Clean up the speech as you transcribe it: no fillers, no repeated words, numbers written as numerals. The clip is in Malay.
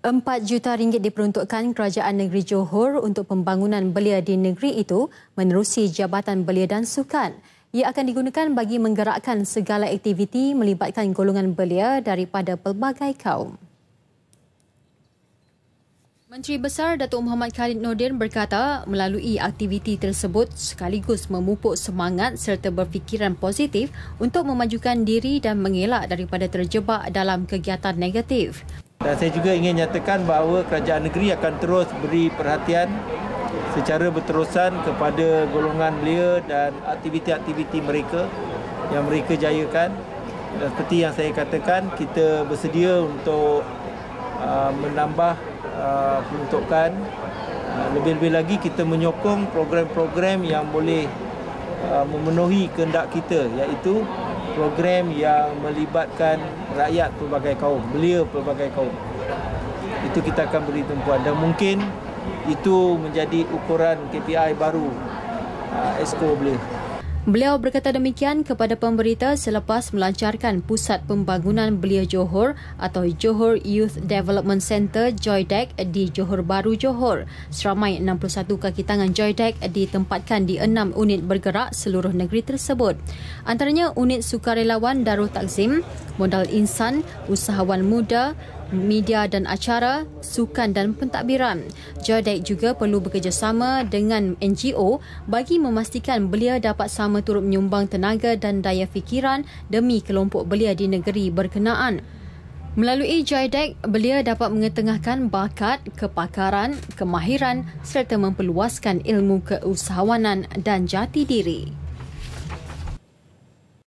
RM4 juta diperuntukkan Kerajaan Negeri Johor untuk pembangunan belia di negeri itu menerusi Jabatan Belia dan Sukan. Ia akan digunakan bagi menggerakkan segala aktiviti melibatkan golongan belia daripada pelbagai kaum. Menteri Besar Datuk Muhammad Khalid Nordin berkata melalui aktiviti tersebut sekaligus memupuk semangat serta berfikiran positif untuk memajukan diri dan mengelak daripada terjebak dalam kegiatan negatif. Dan saya juga ingin nyatakan bahawa kerajaan negeri akan terus beri perhatian secara berterusan kepada golongan belia dan aktiviti-aktiviti mereka yang mereka jayakan. Dan seperti yang saya katakan, kita bersedia untuk menambah peruntukan. Lebih-lebih lagi kita menyokong program-program yang boleh memenuhi kehendak kita, iaitu program yang melibatkan rakyat pelbagai kaum, belia pelbagai kaum. Itu kita akan beri tumpuan dan mungkin itu menjadi ukuran KPI baru Exco Belia. Beliau berkata demikian kepada pemberita selepas melancarkan Pusat Pembangunan Belia Johor atau Johor Youth Development Centre JOYDEC di Johor Bahru, Johor. Seramai 61 kaki tangan JOYDEC ditempatkan di 6 unit bergerak seluruh negeri tersebut. Antaranya unit sukarelawan Darul Takzim, modal insan, usahawan muda, media dan acara, sukan dan pentadbiran. JOYDEC juga perlu bekerjasama dengan NGO bagi memastikan belia dapat sama turut menyumbang tenaga dan daya fikiran demi kelompok belia di negeri berkenaan. Melalui JOYDEC, belia dapat mengetengahkan bakat, kepakaran, kemahiran serta memperluaskan ilmu keusahawanan dan jati diri.